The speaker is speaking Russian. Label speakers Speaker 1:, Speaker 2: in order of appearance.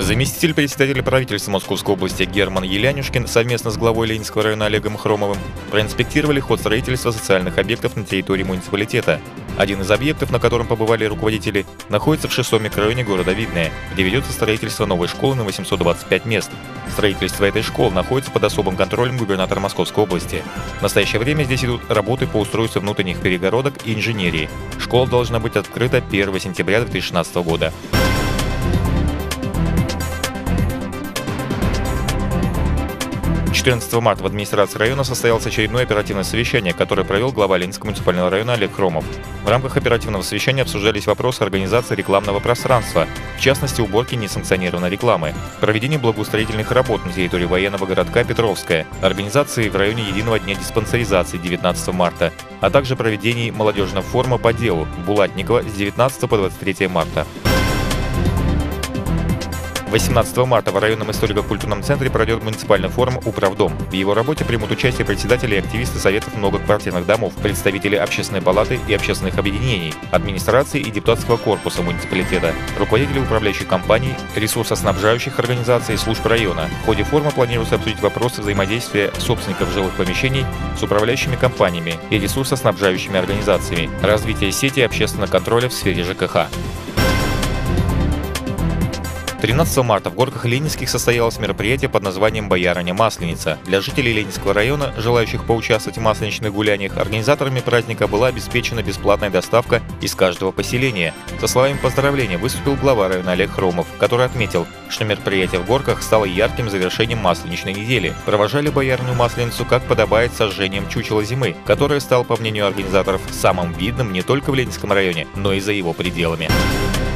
Speaker 1: Заместитель председателя правительства Московской области Герман Елянюшкин совместно с главой Ленинского района Олегом Хромовым проинспектировали ход строительства социальных объектов на территории муниципалитета. Один из объектов, на котором побывали руководители, находится в 6-м микрорайоне города Видное, где ведется строительство новой школы на 825 мест. Строительство этой школы находится под особым контролем губернатора Московской области. В настоящее время здесь идут работы по устройству внутренних перегородок и инженерии. Школа должна быть открыта 1 сентября 2016 года. 14 марта в администрации района состоялось очередное оперативное совещание, которое провел глава Ленинского муниципального района Олег Хромов. В рамках оперативного совещания обсуждались вопросы организации рекламного пространства, в частности уборки несанкционированной рекламы, проведения благоустроительных работ на территории военного городка Петровская, организации в районе единого дня диспансеризации 19 марта, а также проведении молодежного форума по делу в Булатниково с 19 по 23 марта. 18 марта в районном историко-культурном центре пройдет муниципальный форум «Управдом». В его работе примут участие председатели и активисты советов многоквартирных домов, представители общественной палаты и общественных объединений, администрации и депутатского корпуса муниципалитета, руководители управляющих компаний, ресурсоснабжающих организаций и служб района. В ходе форума планируется обсудить вопросы взаимодействия собственников жилых помещений с управляющими компаниями и ресурсоснабжающими организациями, развитие сети общественного контроля в сфере ЖКХ. 13 марта в Горках Ленинских состоялось мероприятие под названием «Боярыня Масленица». Для жителей Ленинского района, желающих поучаствовать в масленичных гуляниях, организаторами праздника была обеспечена бесплатная доставка из каждого поселения. Со словами поздравления выступил глава района Олег Хромов, который отметил, что мероприятие в Горках стало ярким завершением масленичной недели. Провожали Боярыню Масленицу, как подобает, сожжением чучела зимы, которое стало, по мнению организаторов, самым видным не только в Ленинском районе, но и за его пределами.